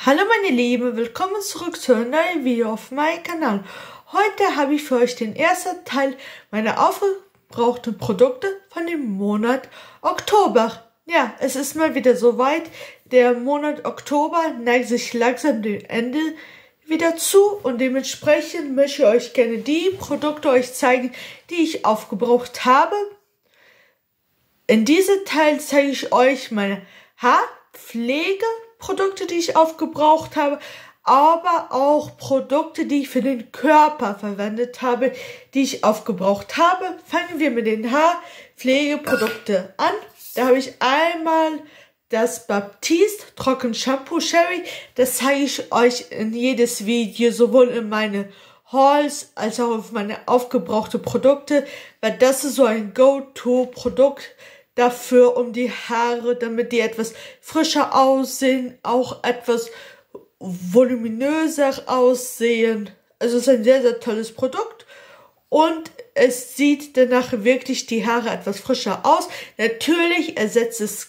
Hallo meine Lieben, willkommen zurück zu einem neuen Video auf meinem Kanal. Heute habe ich für euch den ersten Teil meiner aufgebrauchten Produkte von dem Monat Oktober. Ja, es ist mal wieder soweit. Der Monat Oktober neigt sich langsam dem Ende wieder zu und dementsprechend möchte ich euch gerne die Produkte euch zeigen, die ich aufgebraucht habe. In diesem Teil zeige ich euch meine Haarpflegeprodukte, die ich aufgebraucht habe, aber auch Produkte, die ich für den Körper verwendet habe, die ich aufgebraucht habe. Fangen wir mit den Haarpflegeprodukten an. Da habe ich einmal das Baptiste Trocken Shampoo Sherry. Das zeige ich euch in jedes Video, sowohl in meine Hauls als auch auf meine aufgebrauchte Produkte, weil das ist so ein Go-To-Produkt dafür, um die Haare, damit die etwas frischer aussehen, auch etwas voluminöser aussehen. Also es ist ein sehr, sehr tolles Produkt und es sieht danach wirklich die Haare etwas frischer aus. Natürlich ersetzt es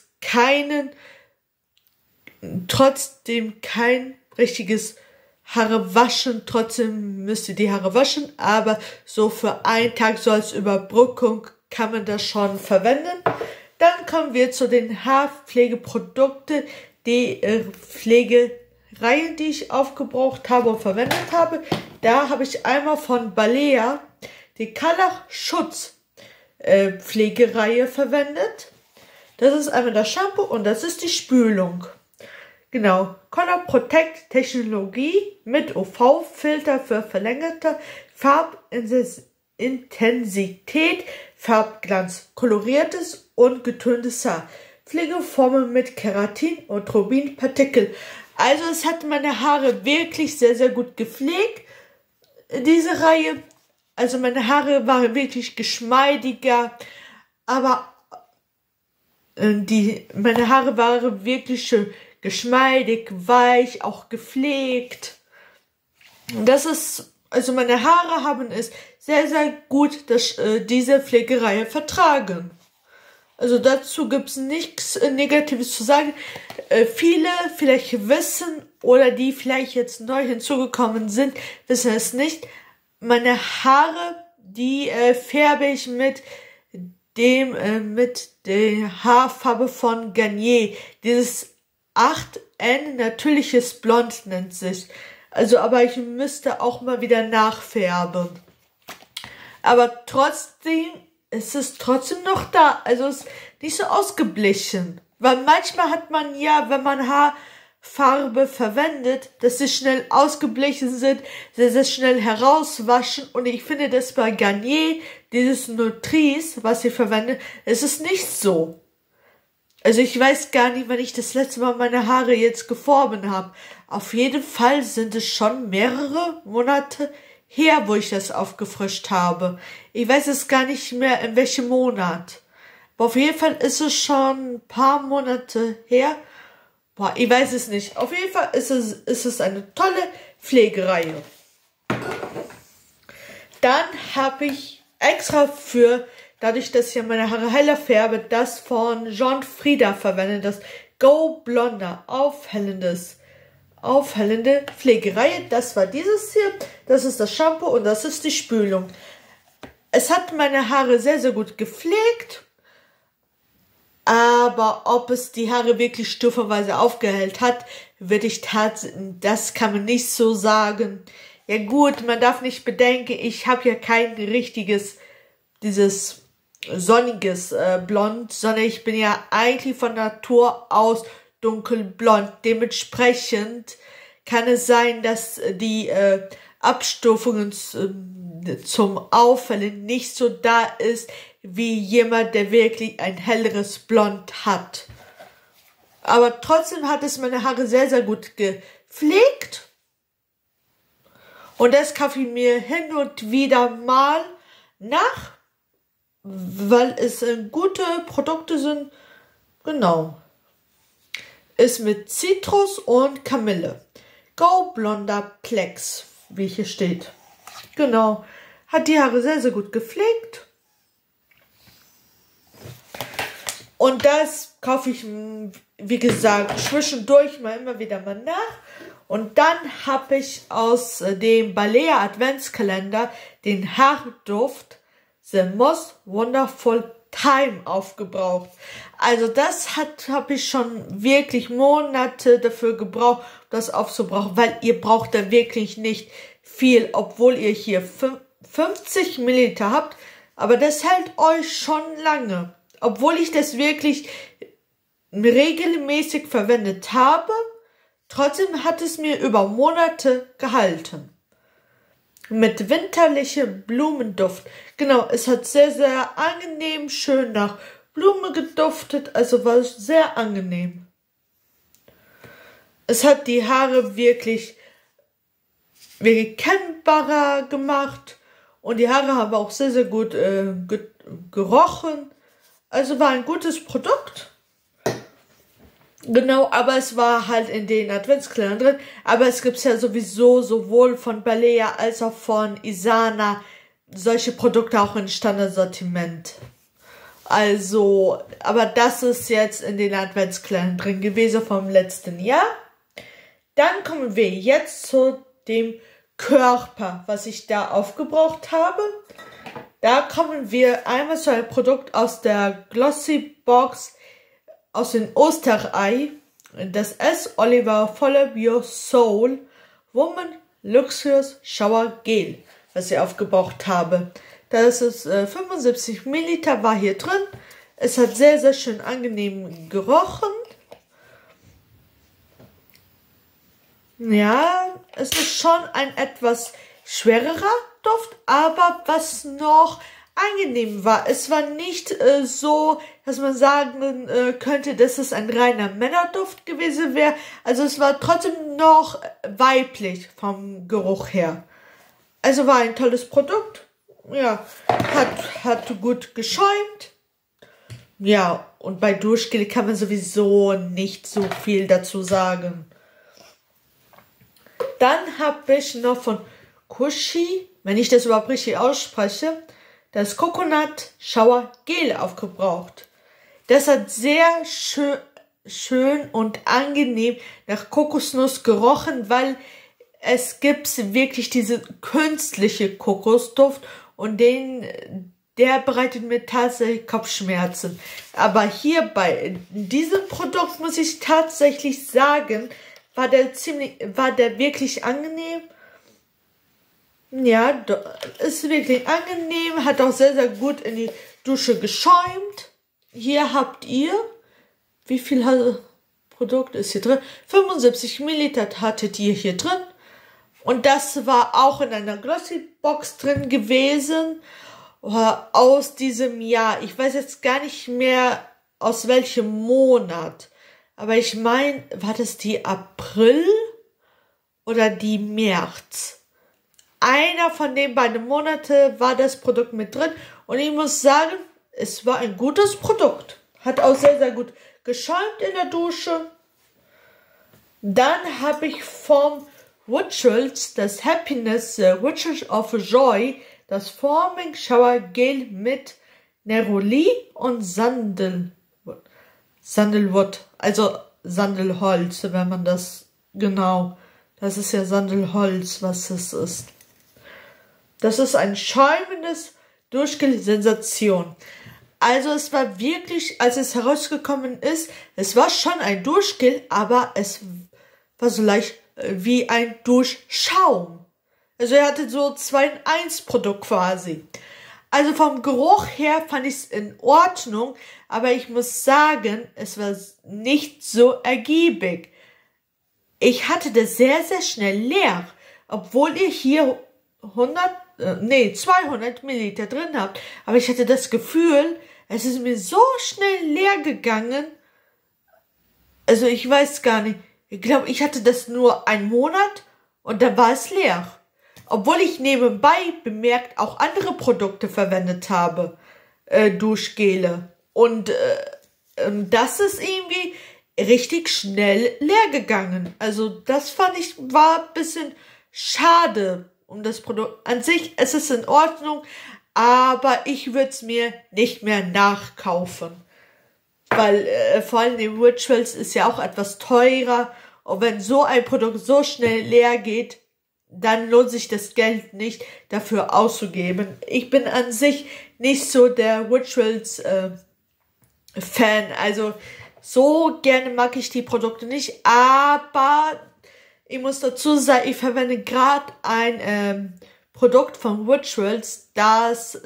trotzdem kein richtiges Haare waschen, trotzdem müsst ihr die Haare waschen, aber so für einen Tag, so als Überbrückung, kann man das schon verwenden. Dann kommen wir zu den Haarpflegeprodukten, die Pflegereihen, die ich aufgebraucht habe und verwendet habe. Da habe ich einmal von Balea die Color Schutz Pflegereihe verwendet. Das ist einmal das Shampoo und das ist die Spülung. Genau, Color Protect Technologie mit UV-Filter für verlängerte Farbintensität, Farbglanz, koloriertes und getöntes Haar. Pflegeformen mit Keratin und Rubinpartikel. Also es hat meine Haare wirklich sehr, sehr gut gepflegt, diese Reihe. Also meine Haare waren wirklich geschmeidiger, aber meine Haare waren wirklich schön geschmeidig, weich, auch gepflegt. Das ist, also meine Haare haben es sehr, sehr gut, diese Pflegereihe vertragen. Also dazu gibt es nichts Negatives zu sagen. Viele vielleicht wissen oder die vielleicht jetzt neu hinzugekommen sind, wissen es nicht. Meine Haare, die färbe ich mit der Haarfarbe von Garnier. Dieses 8N natürliches Blond nennt sich. Also, aber ich müsste auch mal wieder nachfärben. Aber trotzdem ist es trotzdem noch da. Also es ist nicht so ausgeblichen. Weil manchmal hat man ja, wenn man Haarfarbe verwendet, dass sie schnell ausgeblichen sind, sehr, sehr schnell herauswaschen. Und ich finde, das bei Garnier, dieses Nutrice, was ich verwende, ist es nicht so. Also ich weiß gar nicht, wann ich das letzte Mal meine Haare jetzt geformt habe. Auf jeden Fall sind es schon mehrere Monate her, wo ich das aufgefrischt habe. Ich weiß es gar nicht mehr, in welchem Monat. Aber auf jeden Fall ist es schon ein paar Monate her. Boah, ich weiß es nicht. Auf jeden Fall ist es eine tolle Pflegereihe. Dann habe ich extra dadurch, dass ich ja meine Haare heller färbe, das von John Frieda verwendet, das Go Blonder aufhellende Pflegereihe. Das war dieses hier, das ist das Shampoo und das ist die Spülung. Es hat meine Haare sehr, sehr gut gepflegt, aber ob es die Haare wirklich stufenweise aufgehellt hat, das kann man nicht so sagen. Ja gut, man darf nicht bedenken, ich habe ja kein richtiges, dieses sonniges Blond, sondern ich bin ja eigentlich von Natur aus dunkelblond. Dementsprechend kann es sein, dass die Abstufungen zum Auffällen nicht so da ist, wie jemand, der wirklich ein helleres Blond hat. Aber trotzdem hat es meine Haare sehr, sehr gut gepflegt. Und das kaufe ich mir hin und wieder mal nach, weil es gute Produkte sind. Genau. Ist mit Zitrus und Kamille. Go Blonder Plex, wie hier steht. Genau. Hat die Haare sehr, sehr gut gepflegt. Und das kaufe ich, wie gesagt, zwischendurch immer wieder mal nach. Und dann habe ich aus dem Balea Adventskalender den Haarduft The Most Wonderful Time aufgebraucht. Also das habe ich schon wirklich Monate dafür gebraucht, das aufzubrauchen, weil ihr braucht da wirklich nicht viel, obwohl ihr hier 50 Milliliter habt, aber das hält euch schon lange. Obwohl ich das wirklich regelmäßig verwendet habe, trotzdem hat es mir über Monate gehalten. Mit winterlichem Blumenduft. Genau, es hat sehr, sehr angenehm, schön nach Blume geduftet, also war es sehr angenehm. Es hat die Haare wirklich kennbarer gemacht und die Haare haben auch sehr, sehr gut gerochen. Also war ein gutes Produkt. Genau, aber es war halt in den Adventskalendern drin. Aber es gibt ja sowieso sowohl von Balea als auch von Isana solche Produkte auch in Standardsortiment. Also, aber das ist jetzt in den Adventskalendern drin gewesen vom letzten Jahr. Dann kommen wir jetzt zu dem Körper, was ich da aufgebraucht habe. Da kommen wir einmal zu einem Produkt aus der Glossy Box aus den Osterei, das S. Oliver Follow Your Soul Woman Luxurious Shower Gel, was ich aufgebraucht habe. Das ist 75 Milliliter war hier drin. Es hat sehr, sehr schön angenehm gerochen. Ja, es ist schon ein etwas schwererer Duft, aber was noch angenehm war. Es war nicht so, dass man sagen könnte, dass es ein reiner Männerduft gewesen wäre. Also es war trotzdem noch weiblich vom Geruch her. Also war ein tolles Produkt. Ja, hat gut geschäumt. Ja, und bei Duschgel kann man sowieso nicht so viel dazu sagen. Dann habe ich noch von Kushi, wenn ich das überhaupt richtig ausspreche, das Coconut Shower Gel aufgebraucht. Das hat sehr schön und angenehm nach Kokosnuss gerochen, weil es gibt wirklich diese künstliche Kokosduft und der bereitet mir tatsächlich Kopfschmerzen. Aber hier bei diesem Produkt muss ich tatsächlich sagen, war der wirklich angenehm. Ja, ist wirklich angenehm, hat auch sehr, sehr gut in die Dusche geschäumt. Hier habt ihr, wie viel Produkt ist hier drin? 75 Milliliter hattet ihr hier drin. Und das war auch in einer Glossy Box drin gewesen, aus diesem Jahr. Ich weiß jetzt gar nicht mehr, aus welchem Monat. Aber ich meine, war das die April oder die März? Einer von den beiden Monate war das Produkt mit drin. Und ich muss sagen, es war ein gutes Produkt. Hat auch sehr, sehr gut geschäumt in der Dusche. Dann habe ich vom Rituals das Happiness Rituals of Joy, das Forming Shower Gel mit Neroli und Sandelwood, also Sandelholz, wenn man das genau, das ist ja Sandelholz, was es ist. Das ist ein schäumendes Duschgel-Sensation. Also es war wirklich, als es herausgekommen ist, es war schon ein Duschgel, aber es war so leicht wie ein Duschschaum. Also er hatte so 2-in-1-Produkt quasi. Also vom Geruch her fand ich es in Ordnung, aber ich muss sagen, es war nicht so ergiebig. Ich hatte das sehr, sehr schnell leer, obwohl ihr hier 200 Milliliter drin habt. Aber ich hatte das Gefühl, es ist mir so schnell leer gegangen. Also ich weiß gar nicht. Ich glaube, ich hatte das nur einen Monat und dann war es leer. Obwohl ich nebenbei bemerkt auch andere Produkte verwendet habe. Duschgele. Und das ist irgendwie richtig schnell leer gegangen. Also das fand ich, war ein bisschen schade um das Produkt. An sich, es ist in Ordnung, aber ich würde es mir nicht mehr nachkaufen. Weil vor allem die Rituals ist ja auch etwas teurer Und wenn so ein Produkt so schnell leer geht, dann lohnt sich das Geld nicht dafür auszugeben. Ich bin an sich nicht so der Rituals Fan, also so gerne mag ich die Produkte nicht, aber ich muss dazu sagen, ich verwende gerade ein Produkt von Rituals, das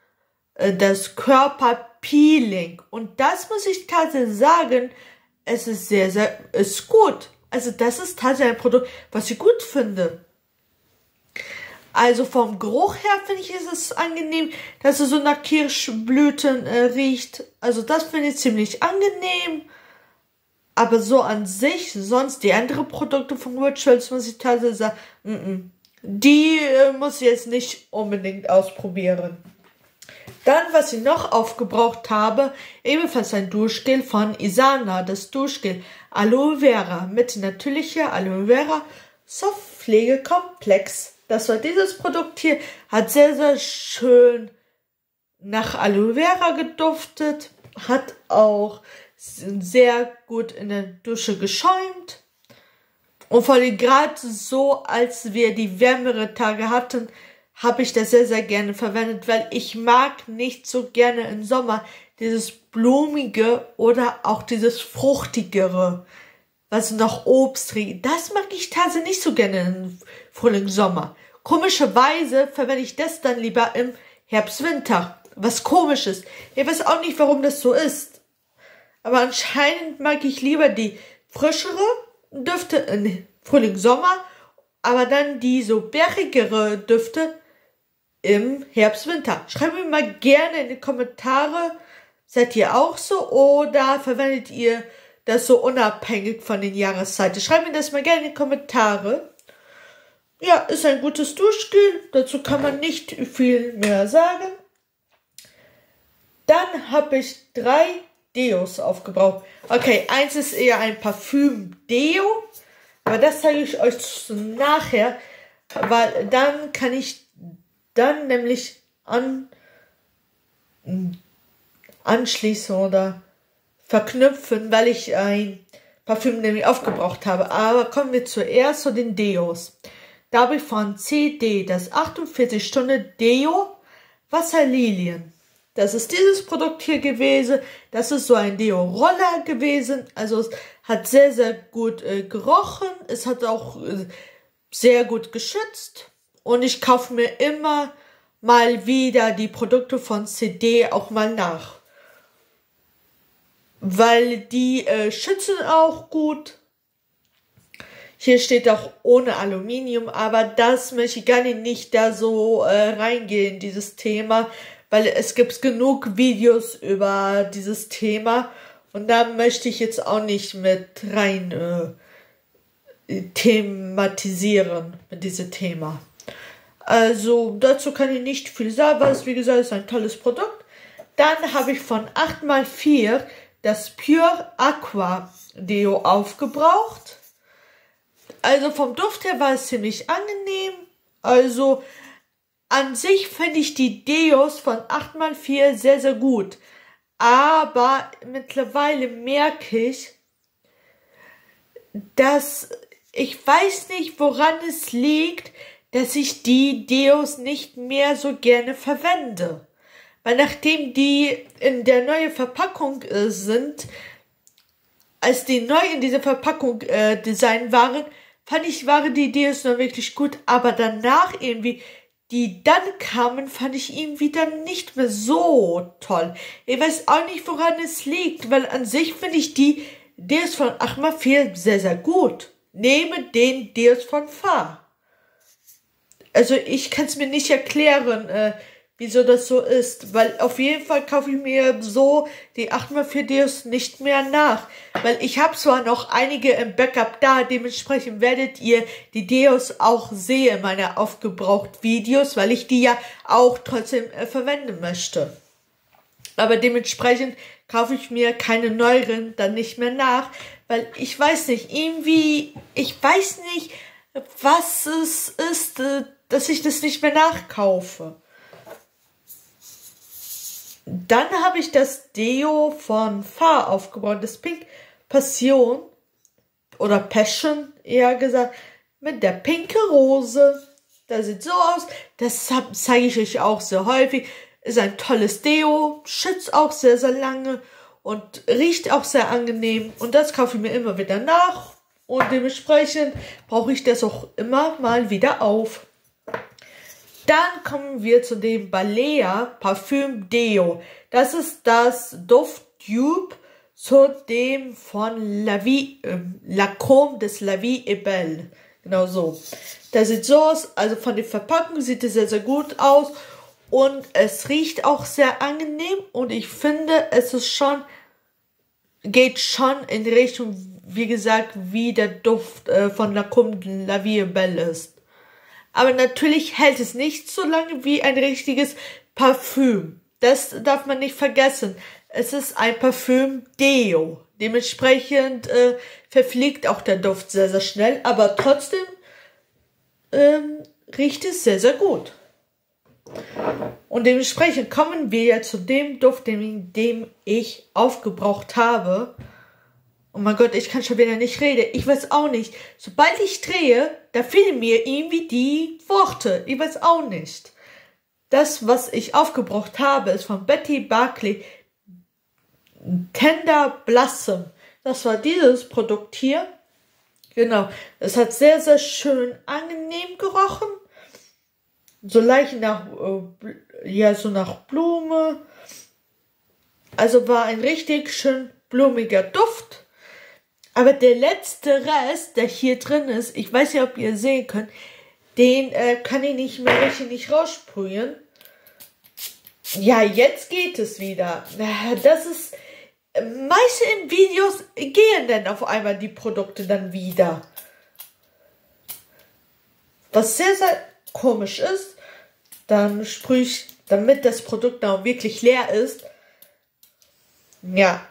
Körperpeeling, und das muss ich tatsächlich sagen, es ist ist gut. Also das ist tatsächlich ein Produkt, was ich gut finde. Also vom Geruch her finde ich, ist es angenehm, dass es so nach Kirschblüten riecht. Also das finde ich ziemlich angenehm. Aber so an sich, sonst die anderen Produkte von Rituals, muss ich tatsächlich sagen, die muss ich jetzt nicht unbedingt ausprobieren. Dann, was ich noch aufgebraucht habe, ebenfalls ein Duschgel von Isana, das Duschgel Aloe Vera mit natürlicher Aloe Vera Softpflegekomplex. Das war dieses Produkt hier, hat sehr schön nach Aloe Vera geduftet, hat auch sehr gut in der Dusche geschäumt. Und vor allem gerade so, als wir die wärmere Tage hatten, habe ich das sehr gerne verwendet, weil ich mag nicht so gerne im Sommer dieses blumige oder auch dieses fruchtigere, was nach Obst riecht. Das mag ich tatsächlich nicht so gerne im Frühling, Sommer. Komischerweise verwende ich das dann lieber im Herbst, Winter. Was komisch ist. Ich weiß auch nicht, warum das so ist. Aber anscheinend mag ich lieber die frischere Düfte im Frühling, Sommer, aber dann die so bärigere Düfte im Herbst, Winter. Schreibt mir mal gerne in die Kommentare, seid ihr auch so oder verwendet ihr das so unabhängig von den Jahreszeiten? Schreibt mir das mal gerne in die Kommentare. Ja, ist ein gutes Duschgel, dazu kann man nicht viel mehr sagen. Dann habe ich 3 Deos aufgebraucht. Okay, eins ist eher ein Parfüm-Deo, aber das zeige ich euch nachher, weil dann kann ich dann nämlich anschließen oder verknüpfen, weil ich ein Parfüm nämlich aufgebraucht habe. Aber kommen wir zuerst zu den Deos. Da habe ich von CD das 48-Stunden-Deo Wasserlilien. Das ist dieses Produkt hier gewesen. Das ist so ein Deo-Roller gewesen. Also es hat sehr gut gerochen. Es hat auch sehr gut geschützt. Und ich kaufe mir immer mal wieder die Produkte von CD auch mal nach. Weil die schützen auch gut. Hier steht auch ohne Aluminium, aber das möchte ich gar nicht da so reingehen, dieses Thema, weil es gibt genug Videos über dieses Thema und da möchte ich jetzt auch nicht mit rein thematisieren mit diesem Thema. Also dazu kann ich nicht viel sagen, weil es wie gesagt ist ein tolles Produkt. Dann habe ich von 8x4 das Pure Aqua Deo aufgebraucht. Also vom Duft her war es ziemlich angenehm. Also an sich finde ich die Deos von 8x4 sehr gut. Aber mittlerweile merke ich, dass ich weiß nicht, woran es liegt, dass ich die Deos nicht mehr so gerne verwende. Weil nachdem die in der neuen Verpackung sind, als die neu in dieser Verpackung designt waren, waren die Deos noch wirklich gut, aber danach irgendwie, die dann kamen, fand ich irgendwie dann nicht mehr so toll. Ich weiß auch nicht, woran es liegt, weil an sich finde ich die Deos von 8x4 sehr gut. Nehme den Deos von Fa. Also ich kann es mir nicht erklären, wieso das so ist, weil auf jeden Fall kaufe ich mir so die 8x4 Deos nicht mehr nach, weil ich habe zwar noch einige im Backup da, dementsprechend werdet ihr die Deos auch sehen, meine aufgebraucht Videos, weil ich die ja auch trotzdem verwenden möchte. Aber dementsprechend kaufe ich mir keine neueren dann nicht mehr nach, weil ich weiß nicht, irgendwie, ich weiß nicht, was es ist, dass ich das nicht mehr nachkaufe. Dann habe ich das Deo von Fa aufgebaut, das Pink Passion. oder Passion, eher gesagt, mit der pinke Rose. Das sieht so aus. Das zeige ich euch auch sehr häufig. Ist ein tolles Deo, schützt auch sehr, sehr lange und riecht auch sehr angenehm. Und das kaufe ich mir immer wieder nach. Und dementsprechend brauche ich das auch immer mal wieder auf. Dann kommen wir zu dem Balea Parfüm Deo. Das ist das Duft-Tube zu dem von Lancôme des La Vie est Belle. Genau so. Das sieht so aus, also von der Verpackung sieht es sehr, sehr gut aus. Und es riecht auch sehr angenehm. Und ich finde, es ist schon, geht schon in Richtung, wie gesagt, wie der Duft von Lancôme de La Vie est Belle ist. Aber natürlich hält es nicht so lange wie ein richtiges Parfüm. Das darf man nicht vergessen. Es ist ein Parfüm-Deo. Dementsprechend verfliegt auch der Duft sehr, sehr schnell. Aber trotzdem riecht es sehr, sehr gut. Und dementsprechend kommen wir ja zu dem Duft, den ich aufgebraucht habe. Oh mein Gott, ich kann schon wieder nicht reden. Ich weiß auch nicht. Sobald ich drehe, da fehlen mir irgendwie die Worte. Ich weiß auch nicht. Das, was ich aufgebraucht habe, ist von Betty Barclay Tender Blossom. Das war dieses Produkt hier. Genau. Es hat sehr, sehr schön angenehm gerochen. So leicht nach, so nach Blume. Also war ein richtig schön blumiger Duft. Aber der letzte Rest, der hier drin ist, ich weiß nicht, ob ihr sehen könnt, den kann ich nicht mehr richtig raussprühen. Ja, jetzt geht es wieder. Das ist, meist in Videos gehen dann auf einmal die Produkte dann wieder. Was sehr, sehr komisch ist, dann sprühe ich, damit das Produkt auch wirklich leer ist. Ja.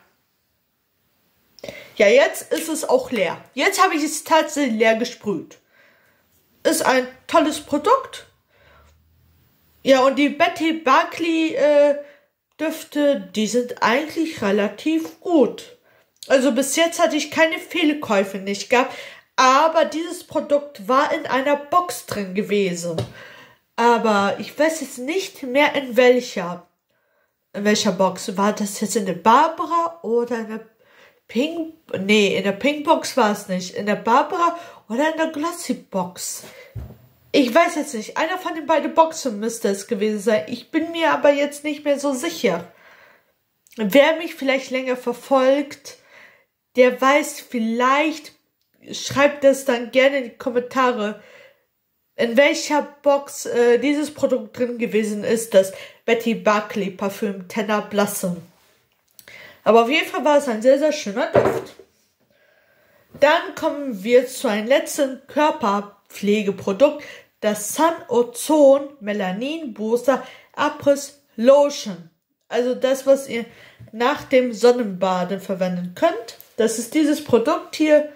Ja, jetzt ist es auch leer. Jetzt habe ich es tatsächlich leer gesprüht. Ist ein tolles Produkt. Ja, und die Betty Barclay Düfte, die sind eigentlich relativ gut. Also bis jetzt hatte ich keine Fehlkäufe nicht gehabt. Aber dieses Produkt war in einer Box drin gewesen. Aber ich weiß jetzt nicht mehr in welcher Box. War das jetzt in der Barbara oder in der Pink? Nee, in der Pink Box war es nicht. In der Barbara oder in der Glossy Box. Ich weiß jetzt nicht. Einer von den beiden Boxen müsste es gewesen sein. Ich bin mir aber jetzt nicht mehr so sicher. Wer mich vielleicht länger verfolgt, der weiß vielleicht, schreibt das dann gerne in die Kommentare, in welcher Box dieses Produkt drin gewesen ist, das Betty Barclay Parfüm Tender Blossom. Aber auf jeden Fall war es ein sehr, sehr schöner Duft. Dann kommen wir zu einem letzten Körperpflegeprodukt, das Sun Ozone Melanin Booster Après Lotion. Also das, was ihr nach dem Sonnenbaden verwenden könnt. Das ist dieses Produkt hier.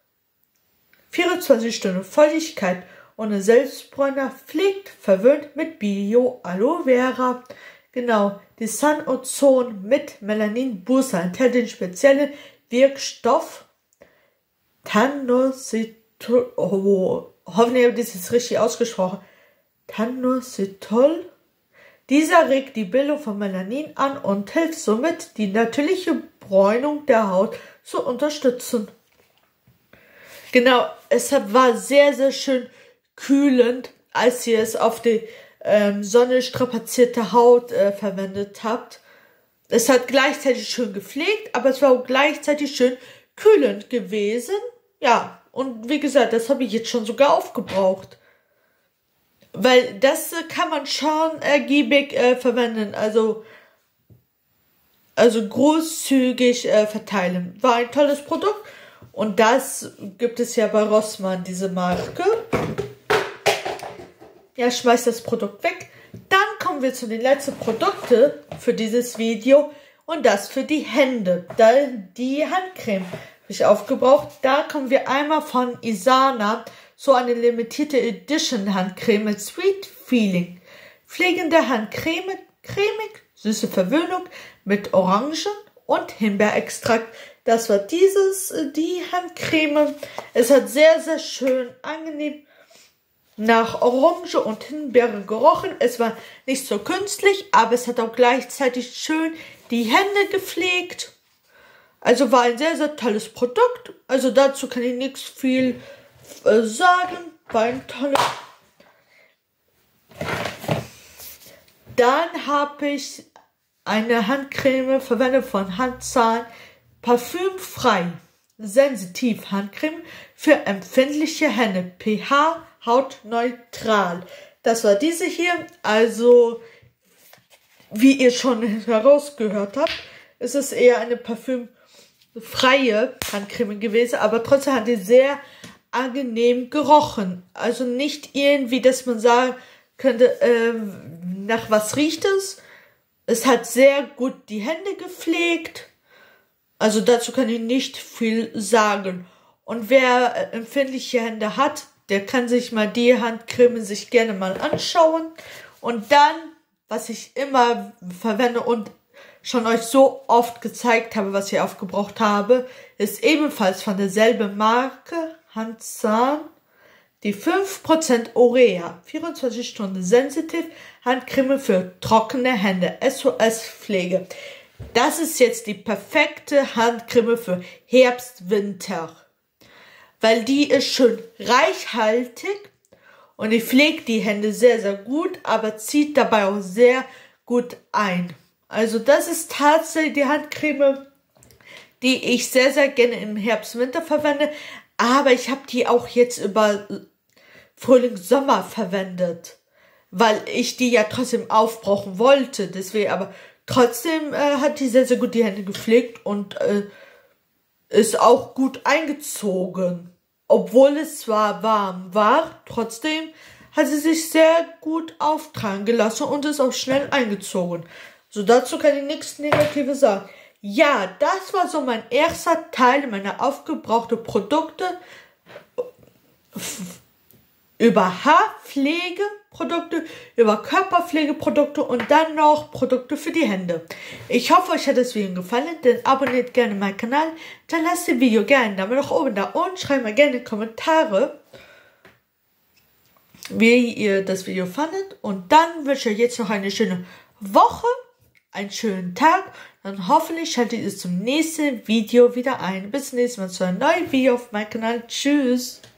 24 Stunden Feuchtigkeit ohne Selbstbräuner, pflegt, verwöhnt mit Bio Aloe Vera. Genau, die Sun Ozone mit Melanin Booster enthält den speziellen Wirkstoff Thanositol. Hoffentlich habe ich das jetzt richtig ausgesprochen. Thanositol. Dieser regt die Bildung von Melanin an und hilft somit, die natürliche Bräunung der Haut zu unterstützen. Genau, es war sehr, sehr schön kühlend, als ihr es auf die Sonne strapazierte Haut verwendet habt. Es hat gleichzeitig schön gepflegt, aber es war auch gleichzeitig schön kühlend gewesen. Ja, und wie gesagt, das habe ich jetzt schon sogar aufgebraucht. Weil das kann man schon ergiebig verwenden, also großzügig verteilen. War ein tolles Produkt und das gibt es ja bei Rossmann, diese Marke. Ja, schmeißt das Produkt weg. Dann kommen wir zu den letzten Produkten für dieses Video und das für die Hände. Die Handcreme habe ich aufgebraucht. Da kommen wir einmal von Isana, so eine limitierte Edition Handcreme mit Sweet Feeling. Pflegende Handcreme, cremig, süße Verwöhnung mit Orangen und Himbeerextrakt. Das war die Handcreme. Es hat sehr, sehr schön angenehm nach Orange und Himbeere gerochen. Es war nicht so künstlich, aber es hat auch gleichzeitig schön die Hände gepflegt. Also war ein sehr, sehr tolles Produkt. Also dazu kann ich nichts viel sagen. War ein tolles. Dann habe ich eine Handcreme verwendet von Handzahn. Parfümfrei. Sensitiv Handcreme für empfindliche Hände. pH hautneutral. Das war diese hier. Also, wie ihr schon herausgehört habt, ist es eher eine parfümfreie Handcreme gewesen, aber trotzdem hat die sehr angenehm gerochen. Also nicht irgendwie, dass man sagen könnte, nach was riecht es. Es hat sehr gut die Hände gepflegt. Also dazu kann ich nicht viel sagen. Und wer empfindliche Hände hat, der kann sich mal die Handcreme sich gerne mal anschauen. Und dann, was ich immer verwende und schon euch so oft gezeigt habe, was ich aufgebraucht habe, ist ebenfalls von derselben Marke, Handzahn, die 5% Urea, 24 Stunden sensitiv, Handcreme für trockene Hände, SOS-Pflege. Das ist jetzt die perfekte Handcreme für Herbst, Winter. Weil die ist schön reichhaltig und die pflegt die Hände sehr, sehr gut, aber zieht dabei auch sehr gut ein. Also das ist tatsächlich die Handcreme, die ich sehr, sehr gerne im Herbst, Winter verwende. Aber ich habe die auch jetzt über Frühling, Sommer verwendet, weil ich die ja trotzdem aufbrauchen wollte. Deswegen, aber trotzdem hat die sehr, sehr gut die Hände gepflegt und ist auch gut eingezogen. Obwohl es zwar warm war, trotzdem hat sie sich sehr gut auftragen gelassen und ist auch schnell eingezogen. So, dazu kann ich nichts Negatives sagen. Ja, das war so mein erster Teil meiner aufgebrauchten Produkte über Haarpflegeprodukte, über Körperpflegeprodukte und dann noch Produkte für die Hände. Ich hoffe, euch hat das Video gefallen, dann abonniert gerne meinen Kanal, dann lasst dem Video gerne einen Daumen nach oben da und schreibt mir gerne in die Kommentare, wie ihr das Video fandet. Und dann wünsche ich euch jetzt noch eine schöne Woche, einen schönen Tag. Dann hoffentlich schaltet ihr zum nächsten Video wieder ein. Bis zum nächsten Mal zu einem neuen Video auf meinem Kanal. Tschüss!